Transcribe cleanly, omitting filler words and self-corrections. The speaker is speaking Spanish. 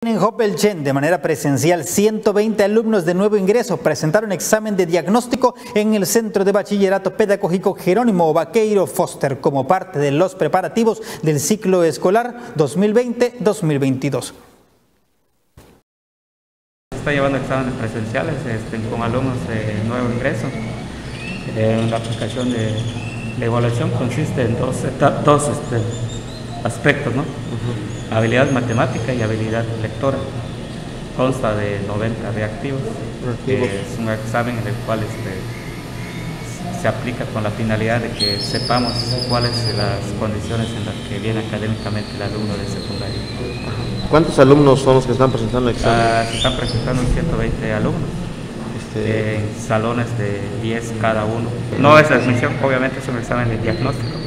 En Jopelchen, de manera presencial, 120 alumnos de nuevo ingreso presentaron examen de diagnóstico en el Centro de Bachillerato Pedagógico Jerónimo Vaqueiro Foster como parte de los preparativos del ciclo escolar 2020-2022. Está llevando exámenes presenciales con alumnos de nuevo ingreso. La aplicación de evaluación consiste en dos aspectos, ¿no? Habilidad matemática y habilidad lectora. Consta de 90 reactivos. Es un examen en el cual se aplica con la finalidad de que sepamos cuáles son las condiciones en las que viene académicamente el alumno de secundaria. ¿Cuántos alumnos son los que están presentando el examen? Se están presentando 120 alumnos. En salones de 10 cada uno. No es admisión, obviamente es un examen de diagnóstico.